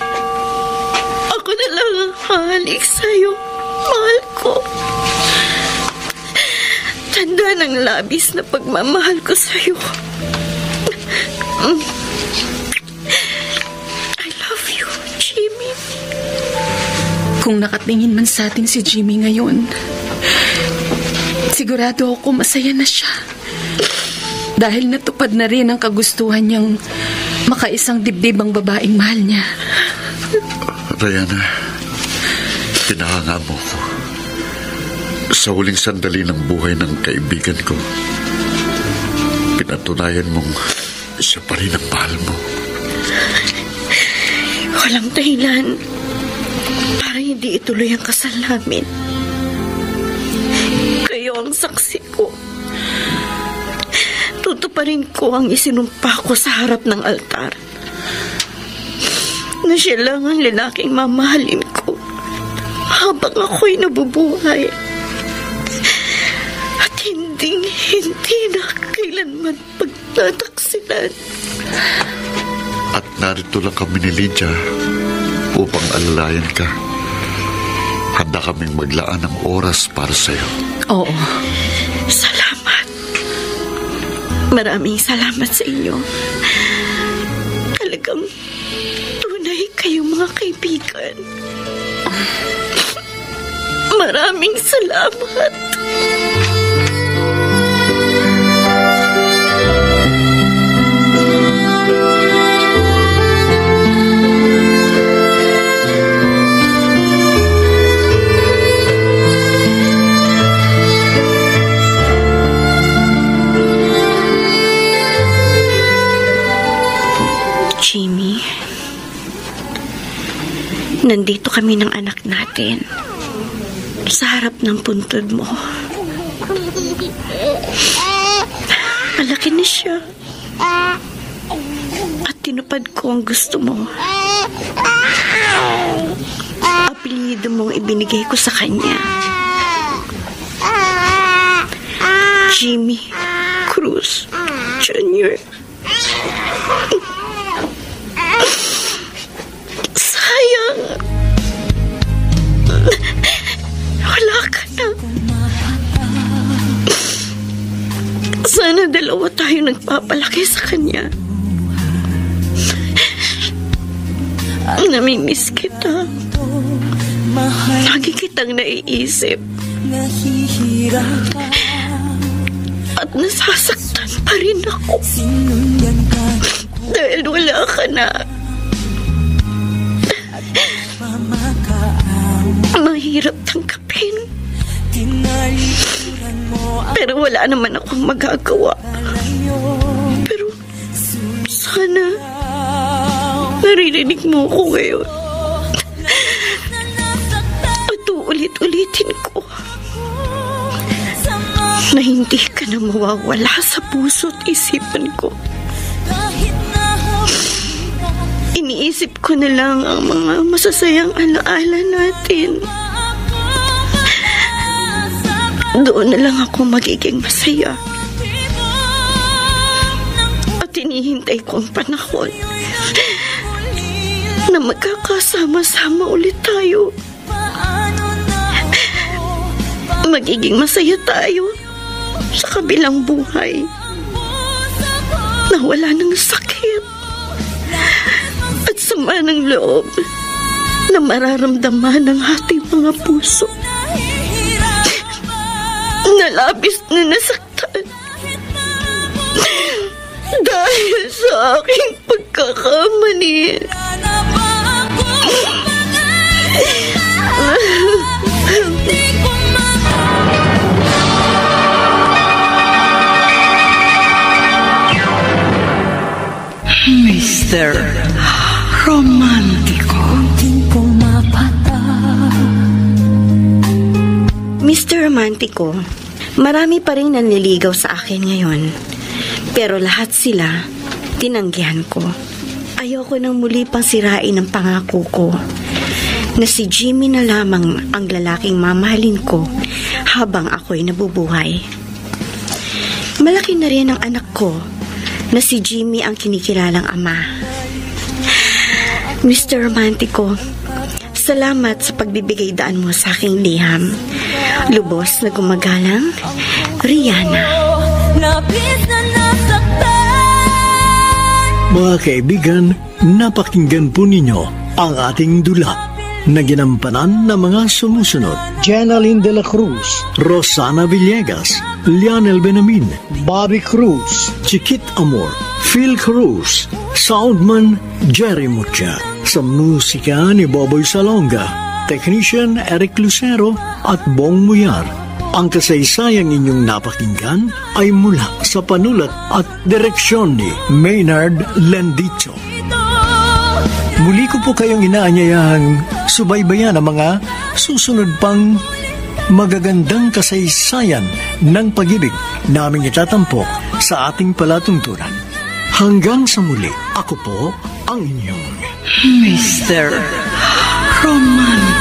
lang ang halik sa'yo, mahal ko. Tanda ng labis na pagmamahal ko sa'yo. I love you, Jimmy. Kung nakatingin man sa atin si Jimmy ngayon, sigurado ako masaya na siya. Dahil natupad na rin ang kagustuhan niyang makaisang dibdib ang babaeng mahal niya. Rihanna, pinahanga mo ko. Sa huling sandali ng buhay ng kaibigan ko, pinatunayan mong siya pa rin ang mahal mo. Walang dahilan para hindi ituloy ang kasal namin. ang saksi ko. Tutuparin ko ang isinumpa ko sa harap ng altar. Na siya lang ang lalaking mamahalin ko habang ako'y nabubuhay. At hindi na kailanman pagtataksilan. At narito lang kami ni Lydia upang alalayan ka. Handa kaming maglaan ng oras para sa'yo. Oo. Salamat. Maraming salamat sa inyo. Talagang tunay kayong mga kaibigan. Maraming salamat. Jimmy, nandito kami ng anak natin sa harap ng puntod mo. Malaki na siya at tinupad ko ang gusto mo. Apelyido mong ibinigay ko sa kanya, Jimmy Cruz Jr. Sayang, wala ka na. Sana dalawa tayo nagpapalaki sa kanya. Namimiss kita. Lagi kitang naiisip. At nasasaktan pa rin ako. Dahil wala ka na. Mahirap tanggapin. Pero wala naman akong magagawa. Pero sana naririnig mo ako ngayon. At uulit-ulitin ko na hindi ka na mawawala sa puso at isipan ko. Iniisip ko na lang ang mga masasayang alaala natin. Doon na lang ako magiging masaya. At hinihintay ko ang panahon na magkakasama-sama ulit tayo. Magiging masaya tayo sa kabilang buhay na wala ng sakit at sama ng loob na mararamdaman ng ating mga puso na labis na nasaktan dahil sa aking pagkakamali. Mr. Romantiko. Mr. Romantiko, marami pa rin nanliligaw sa akin ngayon. Pero lahat sila, tinanggihan ko. Ayoko nang muli pang sirain ang pangako ko na si Jimmy na lamang ang lalaking mamahalin ko habang ako'y nabubuhay. Malaki na rin ang anak ko na si Jimmy ang kinikilalang ama. Mr. Romantiko, salamat sa pagbibigay daan mo sa aking liham. Lubos na gumagalang, Rihanna. Mga kaibigan, napakinggan po ninyo ang ating dula na ginampanan ng mga sumusunod: Jenaline de la Cruz, Rosana Villegas, Lionel Benamin, Bobby Cruz, Chiquit Amor, Phil Cruz, Soundman Jerry Mucha, sa musika ni Boboy Salonga, Technician Eric Lucero at Bong Muyar. Ang kasaysayang inyong napakinggan ay mula sa panulat at direksyon ni Maynard Lendicho. Muli ko po kayong inaanyayahang subaybayan ang mga susunod pang magagandang kasaysayan ng pag-ibig naming itatampok sa ating palatuntunan. Hanggang sa muli, ako po ang inyong Mr. Romantiko.